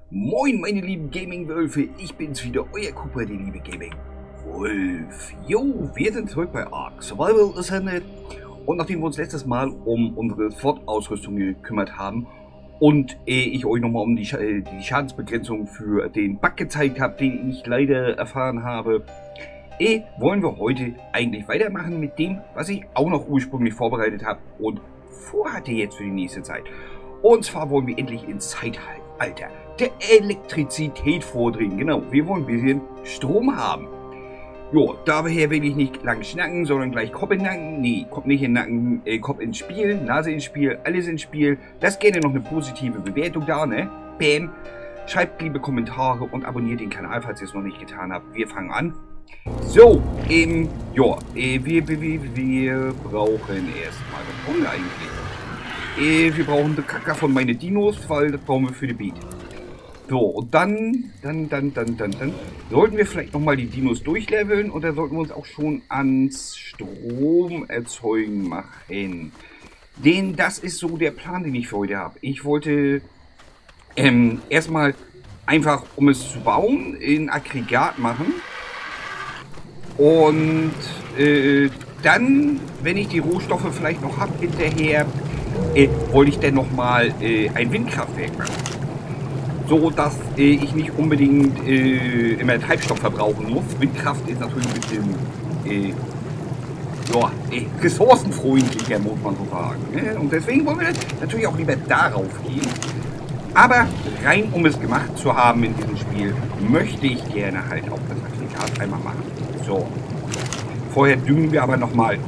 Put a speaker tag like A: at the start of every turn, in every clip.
A: Moin meine lieben Gaming-Wölfe, ich bin's wieder, euer Cooper, der liebe Gaming-Wolf. Jo, wir sind zurück bei Ark Survival Ascended und nachdem wir uns letztes Mal um unsere Fortausrüstung gekümmert haben und ich euch nochmal um die Schadensbegrenzung für den Bug gezeigt habe, den ich leider erfahren habe, wollen wir heute eigentlich weitermachen mit dem, was ich auch noch ursprünglich vorbereitet habe und vorhatte jetzt für die nächste Zeit. Und zwar wollen wir endlich ins Zeitalter der Elektrizität vordringen. Genau, wir wollen ein bisschen Strom haben. Jo, daher will ich nicht lang schnacken, sondern gleich Kopf in den Nacken. Nee, Kopf nicht in den Nacken, Kopf ins Spiel, Nase ins Spiel, alles ins Spiel. Lasst gerne noch eine positive Bewertung da, ne? Bam. Schreibt liebe Kommentare und abonniert den Kanal, falls ihr es noch nicht getan habt. Wir fangen an. So, wir brauchen erstmal, was brauchen wir eigentlich? Wir brauchen den Kacker von meinen Dinos, weil das brauchen wir für die Beat. So, und dann sollten wir vielleicht nochmal die Dinos durchleveln oder sollten wir uns auch schon ans Stromerzeugen machen. Denn das ist so der Plan, den ich für heute habe. Ich wollte erstmal einfach, um es zu bauen, in Aggregat machen. Und dann, wenn ich die Rohstoffe vielleicht noch habe hinterher, wollte ich dann nochmal ein Windkraftwerk machen. So, dass ich nicht unbedingt immer Treibstoff verbrauchen muss. Windkraft ist natürlich ein bisschen ressourcenfreundlicher, muss man so sagen. Ne? Und deswegen wollen wir natürlich auch lieber darauf gehen. Aber rein um es gemacht zu haben in diesem Spiel, möchte ich gerne halt auch das Aggregat einmal machen. So. Vorher düngen wir aber nochmal.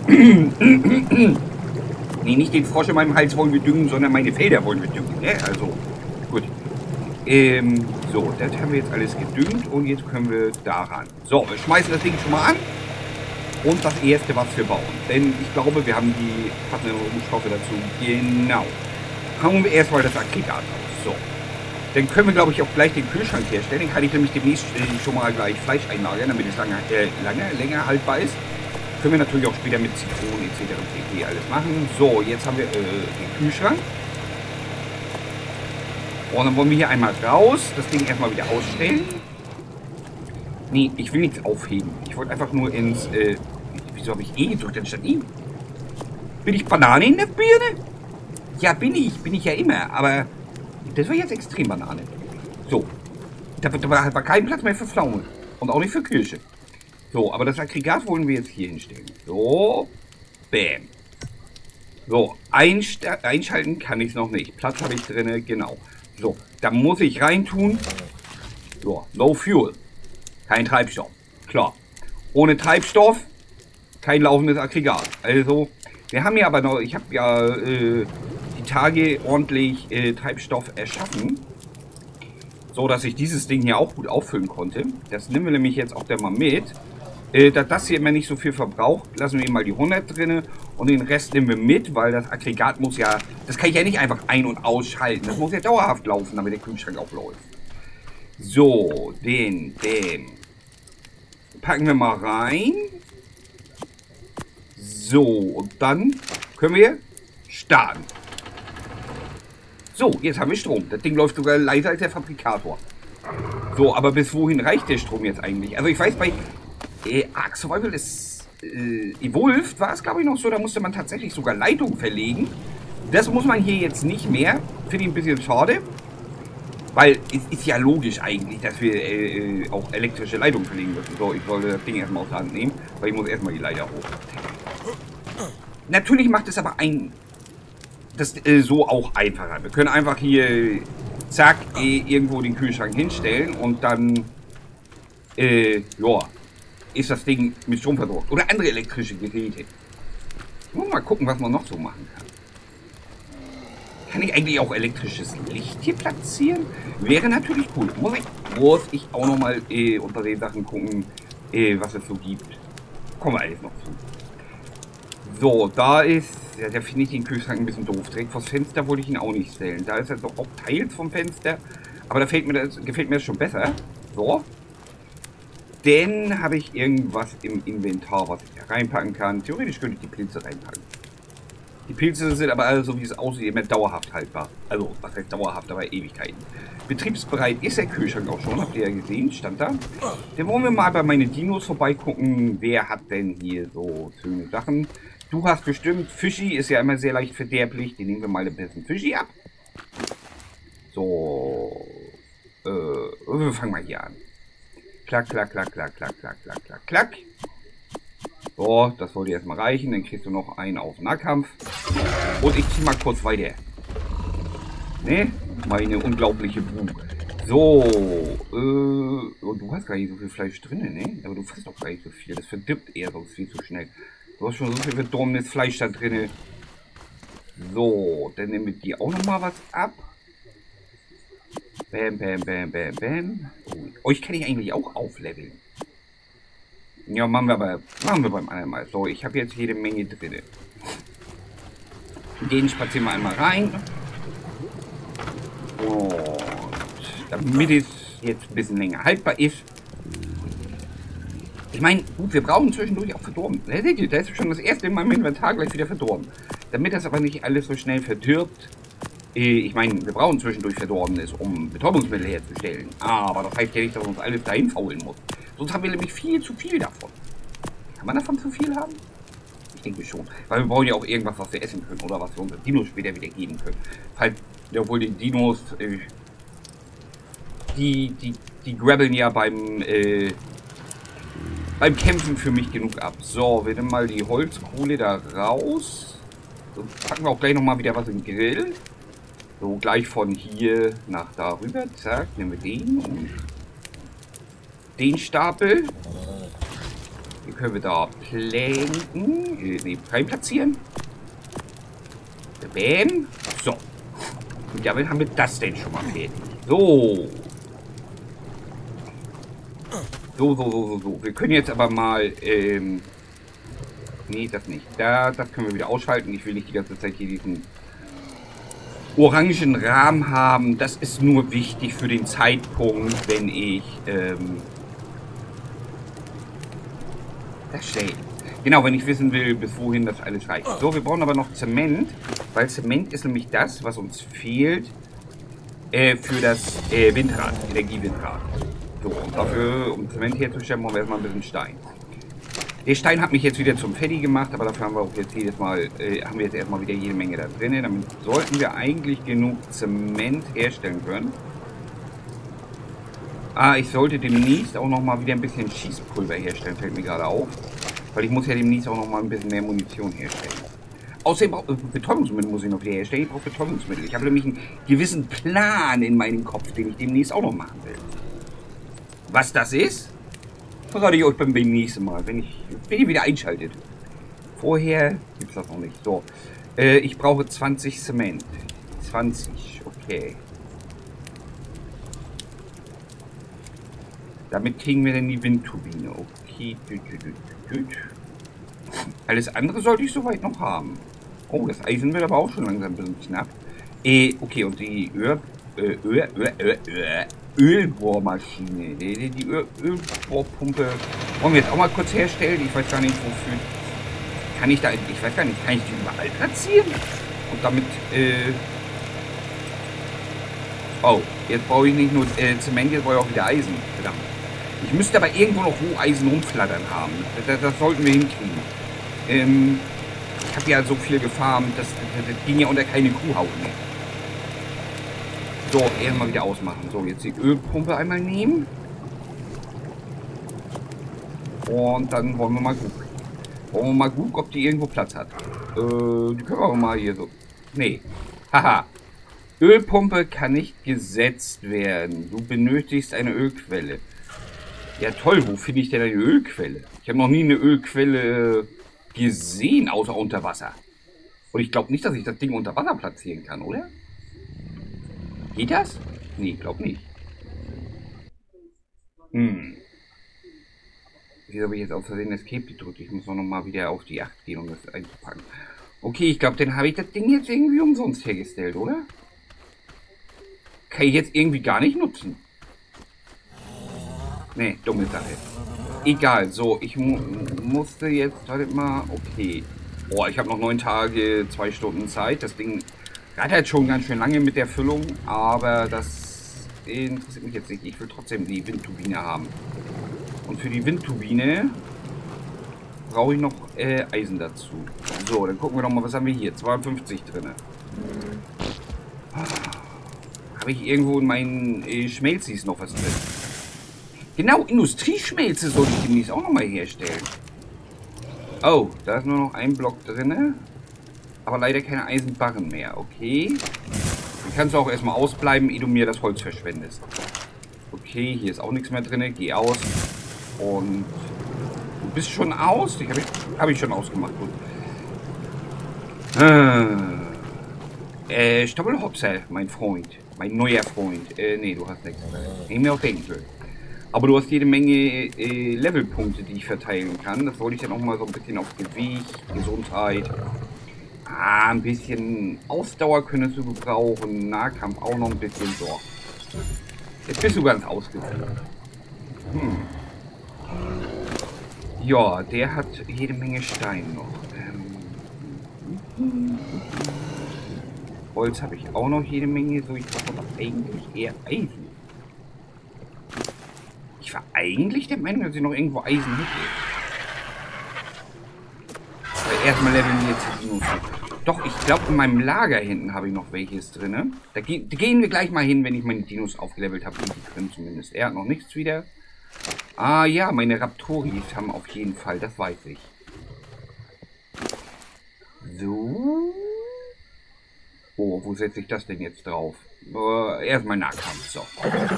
A: Nee, nicht den Frosch in meinem Hals wollen wir düngen, sondern meine Felder wollen wir düngen. Ne? Also, gut. So, das haben wir jetzt alles gedüngt und jetzt können wir daran. So, wir schmeißen das Ding schon mal an. Und das erste, was wir bauen. Denn ich glaube, wir haben die passenden Rohstoffe dazu. Genau. Hauen wir erstmal das Aggregat aus. So. Dann können wir, glaube ich, auch gleich den Kühlschrank herstellen. Den kann ich nämlich demnächst schon mal gleich Fleisch einlagern, damit es länger haltbar ist. Können wir natürlich auch später mit Zitronen etc. pp. Alles machen. So, jetzt haben wir den Kühlschrank. Und dann wollen wir hier einmal raus, das Ding erstmal wieder ausstellen. Nee, ich will nichts aufheben. Ich wollte einfach nur ins, wieso habe ich E gedrückt anstatt I? Bin ich Banane in der Birne? Ja, bin ich ja immer, aber das war jetzt extrem Banane. So, da war kein Platz mehr für Pflaume und auch nicht für Kirsche. So, aber das Aggregat wollen wir jetzt hier hinstellen. So, bam. So, einschalten kann ich es noch nicht. Platz habe ich drin, genau. So, da muss ich reintun. So, no fuel. Kein Treibstoff. Klar. Ohne Treibstoff kein laufendes Aggregat. Also, wir haben ja aber noch, ich habe ja die Tage ordentlich Treibstoff erschaffen. So, dass ich dieses Ding hier auch gut auffüllen konnte. Das nehmen wir nämlich jetzt auch dann mal mit. Da das hier immer nicht so viel verbraucht, lassen wir mal die 100 drin und den Rest nehmen wir mit, weil das Aggregat muss ja, das kann ich ja nicht einfach ein- und ausschalten. Das muss ja dauerhaft laufen, damit der Kühlschrank auch läuft. So, den packen wir mal rein. So, und dann können wir starten. So, jetzt haben wir Strom. Das Ding läuft sogar leiser als der Fabrikator. So, aber bis wohin reicht der Strom jetzt eigentlich? Also ich weiß, bei Ark Survival ist Evolved war es, glaube ich, noch so. Da musste man tatsächlich sogar Leitung verlegen. Das muss man hier jetzt nicht mehr. Finde ich ein bisschen schade. Weil es ist ja logisch eigentlich, dass wir auch elektrische Leitungen verlegen müssen. So, ich sollte das Ding erstmal aus der Hand nehmen, weil ich muss erstmal die Leiter hoch. Natürlich macht es aber das so auch einfacher. Wir können einfach hier zack irgendwo den Kühlschrank hinstellen und dann ist das Ding mit Strom versorgt. Oder andere elektrische Geräte. Mal gucken, was man noch so machen kann. Kann ich eigentlich auch elektrisches Licht hier platzieren? Wäre natürlich cool. Muss ich auch nochmal unter den Sachen gucken, was es so gibt. Kommen wir alles noch zu. So, da ist, ja, da finde ich den Kühlschrank ein bisschen doof. Direkt vors Fenster wollte ich ihn auch nicht stellen. Da ist jetzt auch Teils vom Fenster. Aber da gefällt mir das schon besser. So. Dann habe ich irgendwas im Inventar, was ich reinpacken kann. Theoretisch könnte ich die Pilze reinpacken. Die Pilze sind aber alle, so wie es aussieht, immer dauerhaft haltbar. Also, was heißt dauerhaft, aber Ewigkeiten. Betriebsbereit ist der Kühlschrank auch schon, habt ihr ja gesehen, stand da. Dann wollen wir mal bei meinen Dinos vorbeigucken. Wer hat denn hier so schöne Sachen? Du hast bestimmt, Fischi ist ja immer sehr leicht verderblich. Den nehmen wir mal ein bisschen Fischi ab. So, wir fangen mal hier an. Klack, klack, klack, klack, klack, klack, klack, klack, klack. So, das sollte erstmal reichen. Dann kriegst du noch einen auf Nahkampf. Und ich ziehe mal kurz weiter. Ne? Meine unglaubliche Buh. So, und du hast gar nicht so viel Fleisch drin, ne? Aber du frisst doch gar nicht so viel. Das verdirbt eher sonst viel zu schnell. Du hast schon so viel verdorbenes Fleisch da drin. So, dann nehmen wir dir auch nochmal was ab. Bam, bam, bam, bam, bam. Oh, euch kann ich eigentlich auch aufleveln. Ja, machen wir beim anderen Mal. So, ich habe jetzt jede Menge drin. Den spazieren wir einmal rein. Und damit es jetzt ein bisschen länger haltbar ist. Ich meine, gut, wir brauchen zwischendurch auch verdorben. Da seht ihr, da ist schon das erste in meinem Inventar gleich wieder verdorben. Damit das aber nicht alles so schnell verdirbt. Ich meine, wir brauchen zwischendurch Verdorbenes, um Betäubungsmittel herzustellen. Aber das heißt ja nicht, dass uns alles dahin faulen muss. Sonst haben wir nämlich viel zu viel davon. Kann man davon zu viel haben? Ich denke schon. Weil wir brauchen ja auch irgendwas, was wir essen können. Oder was wir unseren Dinos später wieder geben können. Falls, ja wohl die Dinos, die grabbeln ja beim Kämpfen für mich genug ab. So, wir nehmen mal die Holzkohle da raus. So, packen wir auch gleich nochmal wieder was in den Grill. So, gleich von hier nach da rüber. Zack, nehmen wir den und den Stapel. Den können wir da reinplatzieren. Bam. So. Und damit haben wir das denn schon mal fertig. So. So. Wir können jetzt aber mal, nee, das nicht. Das können wir wieder ausschalten. Ich will nicht die ganze Zeit hier diesen orangen Rahmen haben. Das ist nur wichtig für den Zeitpunkt, wenn ich, das stelle. Genau, wenn ich wissen will, bis wohin das alles reicht. So, wir brauchen aber noch Zement, weil Zement ist nämlich das, was uns fehlt für das Windrad, Energiewindrad. So, und dafür, um Zement herzustellen, brauchen wir erstmal ein bisschen Stein. Der Stein hat mich jetzt wieder zum Fetti gemacht, aber dafür haben wir auch jetzt jedes Mal, haben wir jetzt erstmal wieder jede Menge da drin. Damit sollten wir eigentlich genug Zement herstellen können. Ah, ich sollte demnächst auch nochmal wieder ein bisschen Schießpulver herstellen, fällt mir gerade auf. Weil ich muss ja demnächst auch nochmal ein bisschen mehr Munition herstellen. Außerdem Betäubungsmittel muss ich noch wieder herstellen. Ich brauche Betäubungsmittel. Ich habe nämlich einen gewissen Plan in meinem Kopf, den ich demnächst auch noch machen will. Was das ist, verrate ich euch beim nächsten Mal, wenn ihr wieder einschaltet. Vorher gibt es das noch nicht. So, ich brauche 20 Zement. 20, okay. Damit kriegen wir dann die Windturbine. Okay. Alles andere sollte ich soweit noch haben. Oh, das Eisen wird aber auch schon langsam ein bisschen knapp. Okay, und die Ölbohrmaschine. Die Ölbohrpumpe wollen wir jetzt auch mal kurz herstellen. Ich weiß gar nicht, wofür. Kann ich da. Ich weiß gar nicht, kann ich die überall platzieren? Und damit. Oh, jetzt brauche ich nicht nur Zement, jetzt brauche ich auch wieder Eisen. Verdammt. Ich müsste aber irgendwo noch Roheisen rumflattern haben. Das sollten wir hinkriegen. Ich habe ja so viel gefarmt, das ging ja unter keine Kuhhaut mehr. So, erstmal wieder ausmachen. So, jetzt die Ölpumpe einmal nehmen. Und dann wollen wir mal gucken. Ob die irgendwo Platz hat. Die können wir auch mal hier so. Nee. Haha. Ölpumpe kann nicht gesetzt werden. Du benötigst eine Ölquelle. Ja toll, wo finde ich denn eine Ölquelle? Ich habe noch nie eine Ölquelle gesehen, außer unter Wasser. Und ich glaube nicht, dass ich das Ding unter Wasser platzieren kann, oder? Geht das? Nee, ich glaube nicht. Wieso habe ich jetzt aus Versehen Escape gedrückt? Ich muss noch mal wieder auf die 8 gehen, um das einzupacken. Okay, ich glaube, dann habe ich das Ding jetzt irgendwie umsonst hergestellt, oder? Kann ich jetzt irgendwie gar nicht nutzen. Ne, dumme Sache. Egal, so, ich musste jetzt, warte mal, okay. Boah, ich habe noch 9 Tage, 2 Stunden Zeit. Das Ding rattert schon ganz schön lange mit der Füllung, aber das interessiert mich jetzt nicht. Ich will trotzdem die Windturbine haben. Und für die Windturbine brauche ich noch Eisen dazu. So, dann gucken wir doch mal, was haben wir hier? 52 drin. Habe ich irgendwo in meinen Schmelzis noch was drin? Genau, Industrieschmelze soll ich demnächst auch nochmal herstellen. Oh, da ist nur noch ein Block drin. Aber leider keine Eisenbarren mehr. Okay. Dann kannst du auch erstmal ausbleiben, ehe du mir das Holz verschwendest. Okay, hier ist auch nichts mehr drin. Geh aus. Und du bist schon aus? Hab ich schon ausgemacht. Gut. Stoppelhopser, mein Freund. Mein neuer Freund. Nee, du hast nichts. Ich mir auch denken können. Aber du hast jede Menge Levelpunkte, die ich verteilen kann. Das wollte ich dann auch mal so ein bisschen auf Gewicht, Gesundheit. Ein bisschen Ausdauer könntest du gebrauchen. Nahkampf auch noch ein bisschen. So. Jetzt bist du ganz ausgefüllt. Ja, der hat jede Menge Stein noch. Holz habe ich auch noch jede Menge. So, ich brauche aber eigentlich eher Eisen. Ich war eigentlich der Meinung, dass ich noch irgendwo Eisen hätte. Aber erstmal leveln wir jetzt die Dinos. Doch, ich glaube, in meinem Lager hinten habe ich noch welches drin. Da gehen wir gleich mal hin, wenn ich meine Dinos aufgelevelt habe. Die drin zumindest. Er hat noch nichts wieder. Ah ja, meine Raptoris haben auf jeden Fall, das weiß ich. So. Oh, wo setze ich das denn jetzt drauf? Erstmal Nahkampf. So.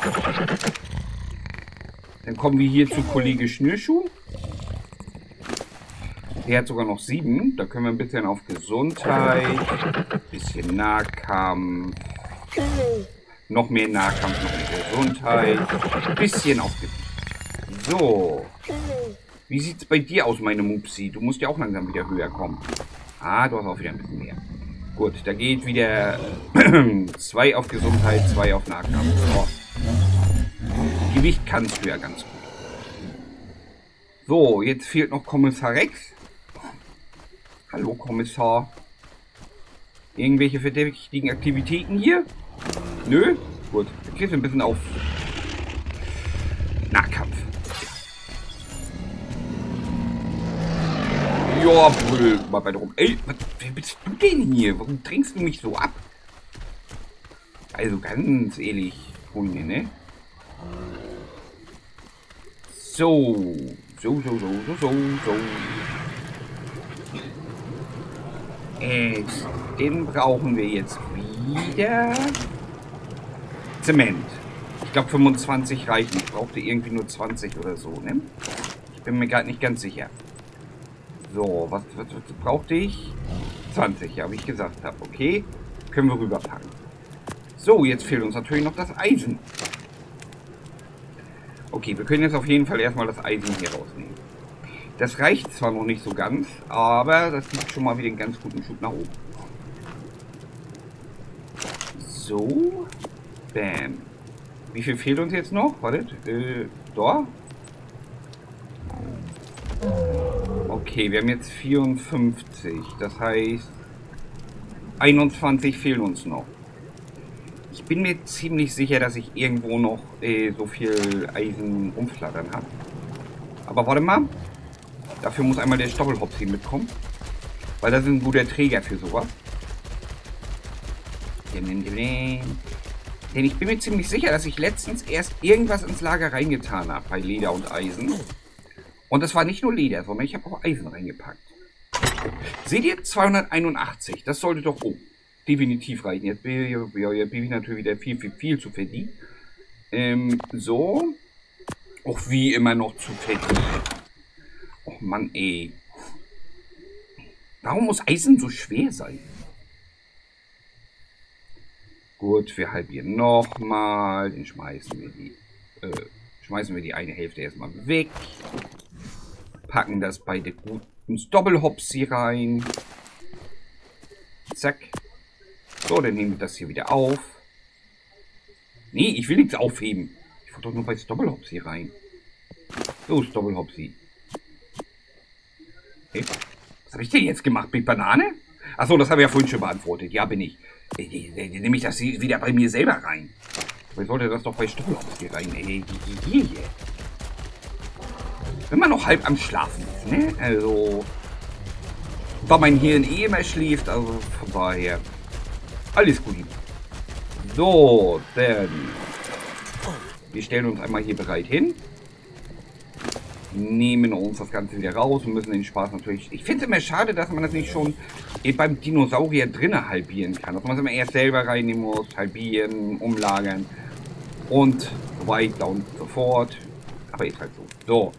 A: Dann kommen wir hier zu Kollege Schnürschuh. Der hat sogar noch 7. Da können wir ein bisschen auf Gesundheit, ein bisschen Nahkampf, noch mehr Nahkampf, noch mehr Gesundheit, ein bisschen auf Gewicht. So. Wie sieht es bei dir aus, meine Mupsi? Du musst ja auch langsam wieder höher kommen. Ah, du hast auch wieder ein bisschen mehr. Gut, da geht wieder 2 auf Gesundheit, 2 auf Nahkampf. So. Gewicht kannst du ja ganz gut. So, jetzt fehlt noch Kommissar Rex. Hallo, Kommissar. Irgendwelche verdächtigen Aktivitäten hier? Nö? Gut, jetzt geht's ein bisschen auf Nahkampf. Ja, brüll mal bei rum. Ey, wer bist du denn hier? Warum drängst du mich so ab? Also ganz ehrlich, Freunde, ne? So. Den brauchen wir jetzt wieder. Zement. Ich glaube 25 reichen. Ich brauchte irgendwie nur 20 oder so, ne? Ich bin mir gerade nicht ganz sicher. So, was brauchte ich? 20, ja, wie ich gesagt habe. Okay, können wir rüberpacken. So, jetzt fehlt uns natürlich noch das Eisen. Okay, wir können jetzt auf jeden Fall erstmal das Eisen hier rausnehmen. Das reicht zwar noch nicht so ganz, aber das gibt schon mal wieder einen ganz guten Schub nach oben. So. Bam. Wie viel fehlt uns jetzt noch? Wartet. Da. Okay, wir haben jetzt 54. Das heißt, 21 fehlen uns noch. Ich bin mir ziemlich sicher, dass ich irgendwo noch so viel Eisen rumflattern habe. Aber warte mal. Dafür muss einmal der Stoppelhops hier mitkommen. Weil das ist ein guter Träger für sowas. Denn ich bin mir ziemlich sicher, dass ich letztens erst irgendwas ins Lager reingetan habe. Bei Leder und Eisen. Und das war nicht nur Leder, sondern ich habe auch Eisen reingepackt. Seht ihr? 281. Das sollte doch definitiv reichen. Jetzt bin ich natürlich wieder viel zu verdienen. So. Auch wie immer noch zu verdienen. Och Mann, ey. Warum muss Eisen so schwer sein? Gut, wir halbieren nochmal. Den schmeißen wir die eine Hälfte erstmal weg. Packen das bei der guten Doppelhopsi rein. Zack. So, dann nehmen wir das hier wieder auf. Nee, ich will nichts aufheben. Ich wollte doch nur bei Doppelhopsi rein. Los, Doppelhopsi. Okay. Was habe ich denn jetzt gemacht? Big Banane? Achso, das habe ich ja vorhin schon beantwortet. Ja, bin ich. Nehme ich das wieder bei mir selber rein. Aber ich sollte das doch bei Stubbelops hier rein. Hier. Wenn man noch halb am Schlafen ist, ne? Also, da mein Hirn eh immer schläft, also von daher. Alles gut. So, dann. Wir stellen uns einmal hier bereit hin. Nehmen uns das Ganze wieder raus und müssen den Spaß natürlich... Ich finde es immer schade, dass man das nicht schon beim Dinosaurier drinnen halbieren kann. Dass man es immer erst selber reinnehmen muss, halbieren, umlagern und so weiter und so fort. Aber ist halt so. So.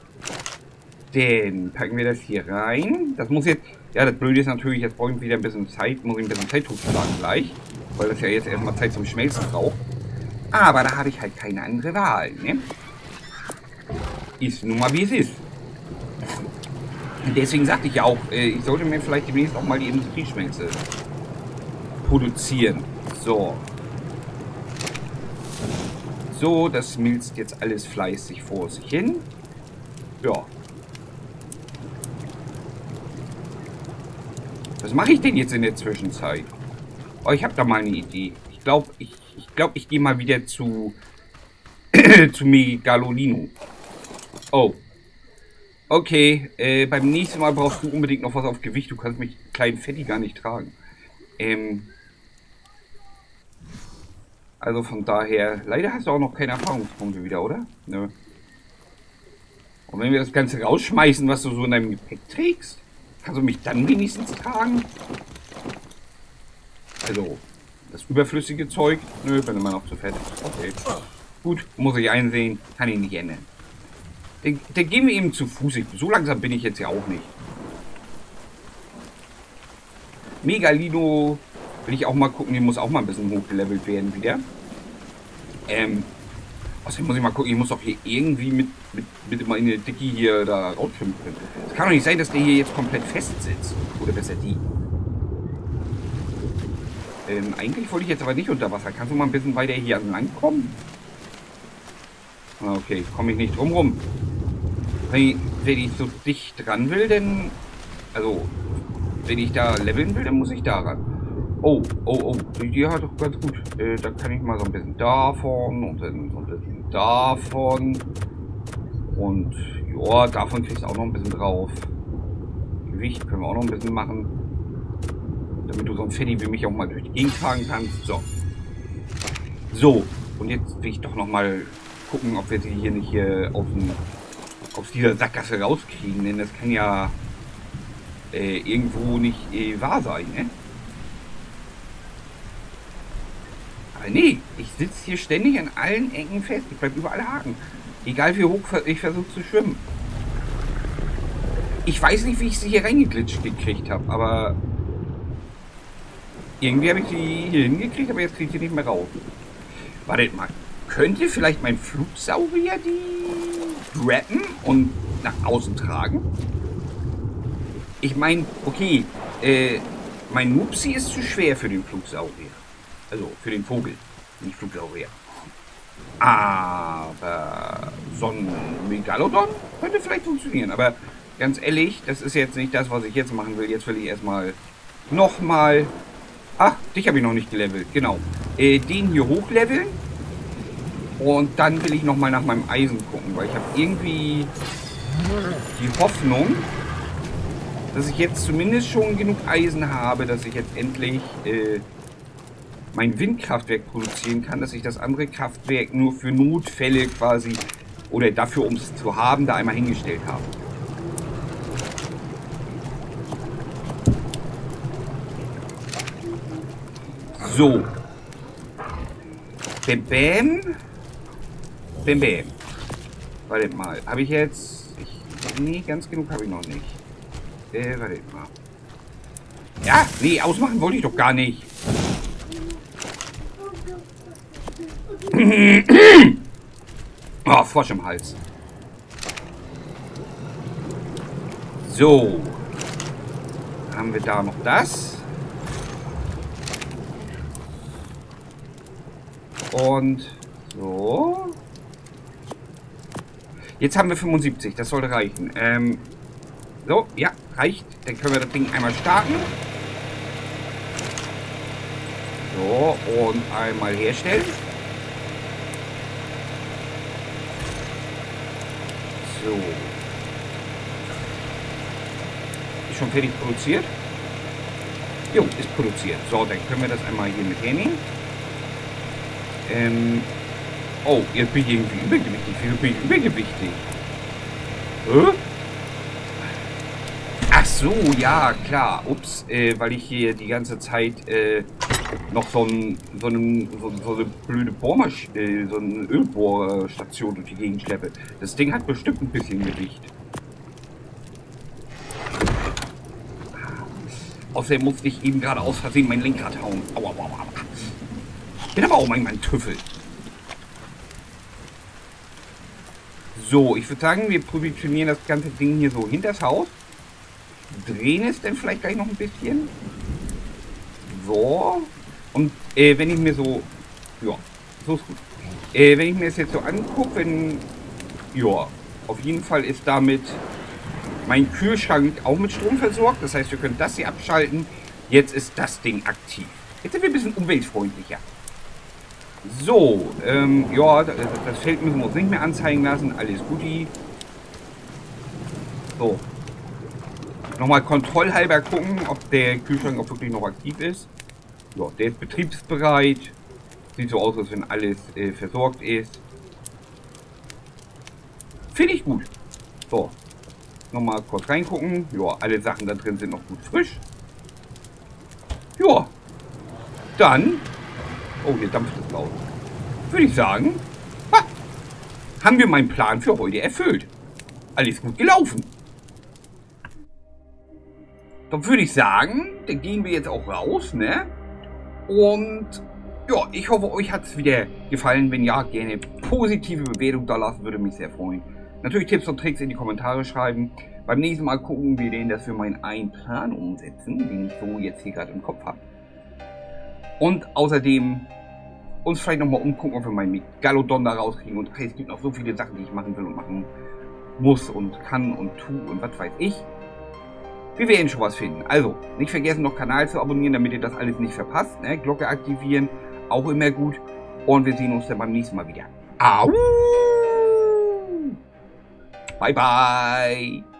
A: Dann packen wir das hier rein. Das muss jetzt... Ja, das Blöde ist natürlich, jetzt brauche ich wieder ein bisschen Zeit. Muss ich ein bisschen Zeit totschlagen gleich. Weil das ja jetzt erstmal Zeit zum Schmelzen braucht. Aber da habe ich halt keine andere Wahl, ne? Ist nun mal wie es ist. Und deswegen sagte ich ja auch, ich sollte mir vielleicht demnächst auch mal die Industrieschmelze produzieren. So. So, das schmilzt jetzt alles fleißig vor sich hin. Ja. Was mache ich denn jetzt in der Zwischenzeit? Oh, ich habe da mal eine Idee. Ich glaube, ich gehe mal wieder zu Megalolino. Oh. Okay, beim nächsten Mal brauchst du unbedingt noch was auf Gewicht. Du kannst mich kleinen Fetti gar nicht tragen. Also von daher, leider hast du auch noch keine Erfahrungspunkte wieder, oder? Nö. Und wenn wir das Ganze rausschmeißen, was du so in deinem Gepäck trägst, kannst du mich dann wenigstens tragen? Also, das überflüssige Zeug? Nö, bin immer noch zu fett. Okay. Gut, muss ich einsehen. Kann ich nicht ändern. Dann gehen wir eben zu Fuß. So langsam bin ich jetzt ja auch nicht. Megalino will ich auch mal gucken. Die muss auch mal ein bisschen hochgelevelt werden wieder. Außerdem muss ich mal gucken. Ich muss doch hier irgendwie mit meine Dickie hier da rausschwimmen können. Es kann doch nicht sein, dass der hier jetzt komplett fest sitzt. Oder besser die. Eigentlich wollte ich jetzt aber nicht unter Wasser. Kannst du mal ein bisschen weiter hier an Land kommen? Okay, komme ich nicht drum rum. Wenn ich so dicht dran will, dann... Also, wenn ich da leveln will, dann muss ich da ran. Oh. Ja, doch ganz gut. Da kann ich mal so ein bisschen davon und dann so ein bisschen davon. Und ja, davon kriegst du auch noch ein bisschen drauf. Gewicht können wir auch noch ein bisschen machen. Damit du so ein Fetti wie mich auch mal durch die Gegend tragen kannst. So, und jetzt will ich doch noch mal gucken, ob wir sie hier nicht aus dieser Sackgasse rauskriegen, denn das kann ja irgendwo nicht wahr sein, ne? Aber nee, ich sitze hier ständig an allen Ecken fest, ich bleib überall haken. Egal wie hoch ich versuche zu schwimmen. Ich weiß nicht, wie ich sie hier reingeglitscht gekriegt habe, aber irgendwie habe ich sie hier hingekriegt, aber jetzt kriege ich sie nicht mehr raus. Wartet mal. Könnte vielleicht mein Flugsaurier die grappen und nach außen tragen? Ich meine, okay, mein Mupsi ist zu schwer für den Flugsaurier. Also für den Vogel, nicht Flugsaurier. Aber so ein Megalodon könnte vielleicht funktionieren. Aber ganz ehrlich, das ist jetzt nicht das, was ich jetzt machen will. Jetzt will ich erstmal nochmal... Ach, dich habe ich noch nicht gelevelt, genau. Den hier hochleveln. Und dann will ich nochmal nach meinem Eisen gucken, weil ich habe irgendwie die Hoffnung, dass ich jetzt zumindest schon genug Eisen habe, dass ich jetzt endlich mein Windkraftwerk produzieren kann, dass ich das andere Kraftwerk nur für Notfälle quasi, oder dafür, um es zu haben, da einmal hingestellt habe. So. Bam, bam. Bam, bam. Wartet mal. Habe ich jetzt... nee, ganz genug habe ich noch nicht. Wartet mal. Ja, nee, ausmachen wollte ich doch gar nicht. Oh, Frosch im Hals. So. Haben wir da noch das. Und so. Jetzt haben wir 75, das sollte reichen. So, ja, reicht. Dann können wir das Ding einmal starten. So, und einmal herstellen. So. Ist schon fertig produziert? Jo, ist produziert. So, dann können wir das einmal hier mit hernehmen. Oh, jetzt bin ich irgendwie übergewichtig. Wieso bin ich übergewichtig? Ach so, ja, klar. Ups, weil ich hier die ganze Zeit noch so eine blöde Bohrmaschine, so eine Ölbohrstation durch die Gegend schleppe. Das Ding hat bestimmt ein bisschen Gewicht. Außerdem musste ich eben gerade aus Versehen mein Lenkrad hauen. Aua, aua, aua. Bin aber auch manchmal ein Tüffel. So, ich würde sagen, wir positionieren das ganze Ding hier so hinter das Haus. Drehen es dann vielleicht gleich noch ein bisschen. So. Und wenn ich mir so... Ja, so ist gut. Wenn ich mir das jetzt so angucke, wenn... Ja, auf jeden Fall ist damit mein Kühlschrank auch mit Strom versorgt. Das heißt, wir können das hier abschalten. Jetzt ist das Ding aktiv. Jetzt sind wir ein bisschen umweltfreundlicher. So, ja, das Feld müssen wir uns nicht mehr anzeigen lassen. Alles guti. So. Nochmal kontrollhalber gucken, ob der Kühlschrank auch wirklich noch aktiv ist. Ja, der ist betriebsbereit. Sieht so aus, als wenn alles versorgt ist. Finde ich gut. So. Nochmal kurz reingucken. Ja, alle Sachen da drin sind noch gut frisch. Ja. Dann... Oh, hier dampft es laut. Würde ich sagen, haben wir meinen Plan für heute erfüllt. Alles gut gelaufen. Dann würde ich sagen, dann gehen wir jetzt auch raus, ne? Und ja, ich hoffe, euch hat es wieder gefallen. Wenn ja, gerne positive Bewertung da lassen, würde mich sehr freuen. Natürlich Tipps und Tricks in die Kommentare schreiben. Beim nächsten Mal gucken wir den, dass wir meinen einen Plan umsetzen, den ich so jetzt hier gerade im Kopf habe. Und außerdem uns vielleicht nochmal umgucken, ob wir meinen Megalodon da rauskriegen. Und hey, es gibt noch so viele Sachen, die ich machen will und machen muss und kann und tu und was weiß ich. Wir werden schon was finden. Also, nicht vergessen, noch Kanal zu abonnieren, damit ihr das alles nicht verpasst. Ne? Glocke aktivieren, auch immer gut. Und wir sehen uns dann beim nächsten Mal wieder. Au! Bye, bye!